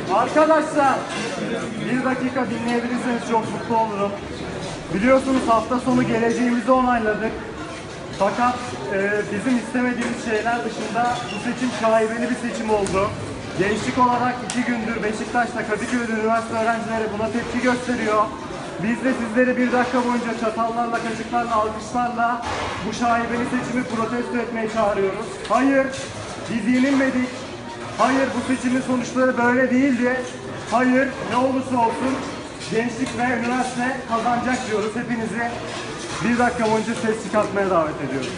Arkadaşlar, bir dakika dinleyebilirseniz çok mutlu olurum. Biliyorsunuz hafta sonu geleceğimizi onayladık. Fakat bizim istemediğimiz şeyler dışında bu seçim şaibeli bir seçim oldu. Gençlik olarak 2 gündür Beşiktaş'ta Kadıköy'de üniversite öğrencileri buna tepki gösteriyor. Biz de sizleri bir dakika boyunca çatallarla, kaşıklarla, alkışlarla bu şaibeli seçimi protesto etmeye çağırıyoruz. Hayır, biz yenilmedik. Hayır, bu seçimin sonuçları böyle değildi. Hayır, ne olursa olsun gençlik ve üniversite kazanacak diyoruz. Hepinizi bir dakika boyunca ses çıkartmaya davet ediyoruz.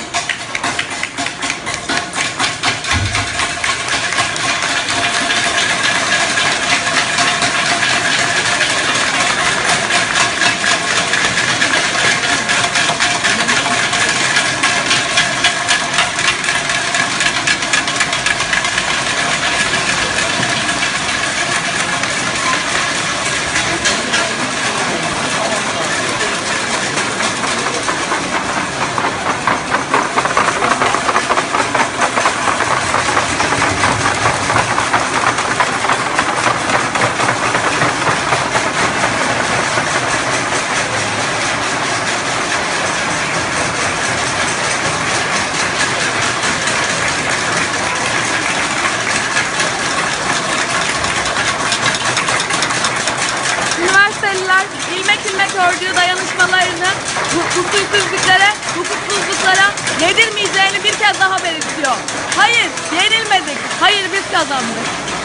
İlmek ördüğü dayanışmalarını hukuksuzluklara yedirmeyeceğini bir kez daha belirtiyor. Hayır, yenilmedik. Hayır, biz kazandık.